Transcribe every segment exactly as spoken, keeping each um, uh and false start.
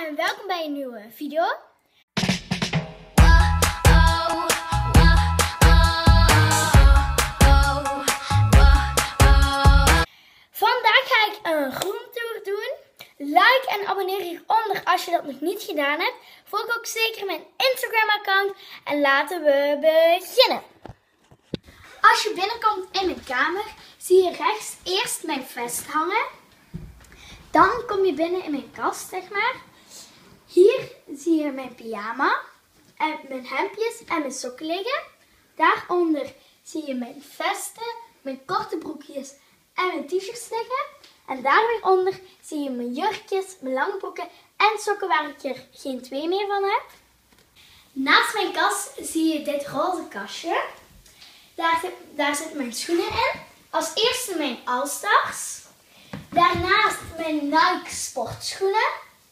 en welkom bij een nieuwe video. Vandaag ga ik een groentour doen. Like en abonneer hieronder als je dat nog niet gedaan hebt. Volg ook zeker mijn Instagram account en laten we beginnen. Als je binnenkomt in mijn kamer zie je rechts eerst mijn vest hangen. Dan kom je binnen in mijn kast, zeg maar. Hier zie je mijn pyjama en mijn hemdjes en mijn sokken liggen. Daaronder zie je mijn vesten, mijn korte broekjes en mijn t-shirts liggen. En daar weer onder zie je mijn jurkjes, mijn lange broeken en sokken waar ik er geen twee meer van heb. Naast mijn kast zie je dit roze kastje. Daar, daar zitten mijn schoenen in. Als eerste mijn All-Stars. Daarnaast mijn Nike sportschoenen.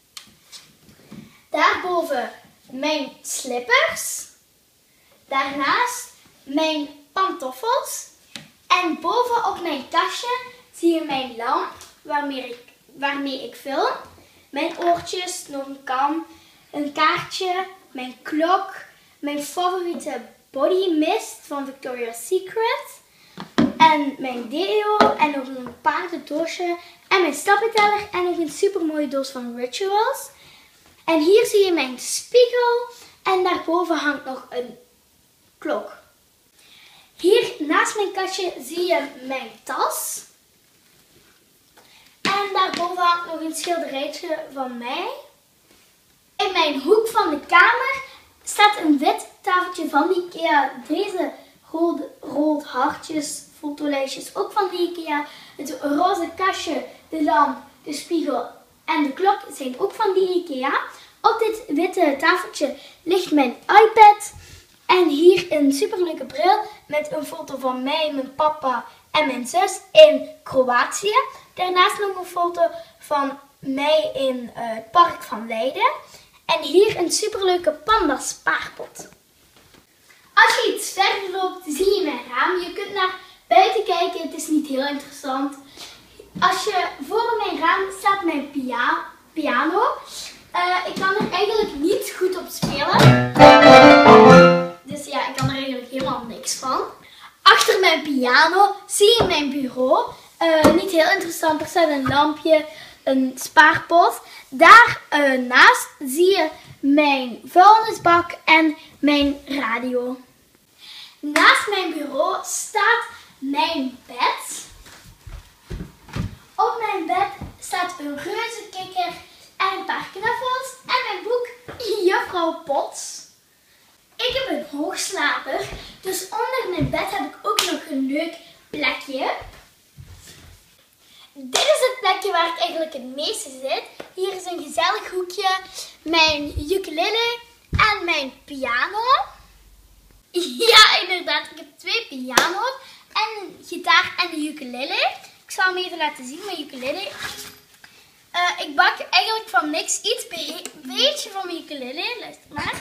Daarboven mijn slippers. Daarnaast mijn pantoffels. En boven op mijn kastje zie je mijn lamp waarmee ik, waarmee ik film. Mijn oortjes, nog een kam, een kaartje, mijn klok, mijn favoriete body mist van Victoria's Secret. En mijn deo en nog een paardendoosje en mijn stappenteller en nog een super mooie doos van Rituals. En hier zie je mijn spiegel en daarboven hangt nog een klok. Hier naast mijn kastje zie je mijn tas. En daarboven hangt nog een schilderijtje van mij. In mijn hoek van de kamer staat een wit tafeltje van Ikea. Deze rode, rood hartjes, fotolijstjes ook van de Ikea. Het roze kastje, de lamp, de spiegel en de klok zijn ook van de Ikea. Op dit witte tafeltje ligt mijn iPad. En hier een superleuke bril met een foto van mij, mijn papa en mijn zus in Kroatië. Daarnaast nog een foto van mij in uh, het park van Leiden. En hier een superleuke panda spaarpot. Als je iets verder loopt zie je mijn raam. Je kunt naar buiten kijken, het is niet heel interessant. Als je voor mijn raam staat mijn pia piano. Uh, ik kan er eigenlijk niet goed op spelen. Dus ja, ik kan er eigenlijk helemaal niks van. Achter mijn piano zie je mijn bureau. Uh, niet heel interessant, er staat een lampje, een spaarpot. Daarnaast uh, zie je mijn vuilnisbak en mijn radio. Naast mijn bureau staat mijn bed. Op mijn bed staat een reuze kikker en een paar knuffels en mijn boek Juffrouw Pots. Ik heb een hoogslaper, dus onder mijn bed heb ik ook nog een leuk plekje. Dit is het plekje waar ik eigenlijk het meeste zit. Hier is een gezellig hoekje, mijn ukulele en mijn piano. Ja, inderdaad, ik heb twee piano's en een gitaar en een ukulele. Ik zal hem even laten zien, mijn ukulele. Uh, ik bak eigenlijk van niks iets, een beetje van mijn ukulele. Luister maar.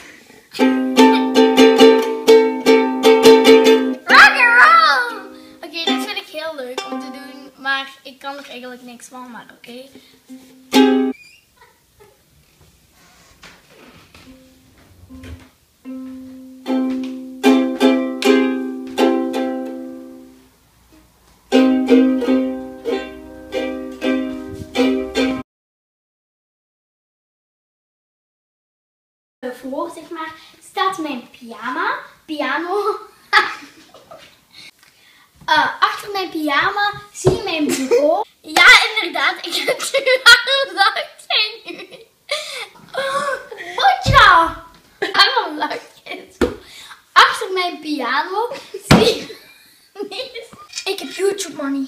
Oké, okay, dit vind ik heel leuk om te doen, maar ik kan er eigenlijk niks van, maar oké. Okay. Voor, zeg maar, staat mijn pyjama, piano. Uh, achter mijn pyjama zie je mijn bureau. Ja, inderdaad. Ik heb nu waarom lach jij nu? Watcha! Waarom lach je zo? Achter mijn piano zie je... Nee, ik heb YouTube money.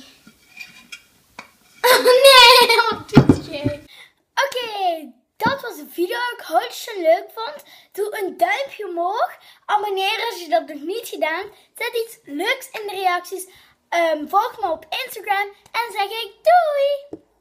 Nee, wat doe jij? Oké, okay, dat was de video. Ik hoop dat je het leuk vond. Doe een duimpje omhoog. Abonneer als je dat nog niet gedaan. Zet iets leuks in de reacties. Um, volg me op Instagram en zeg ik doei!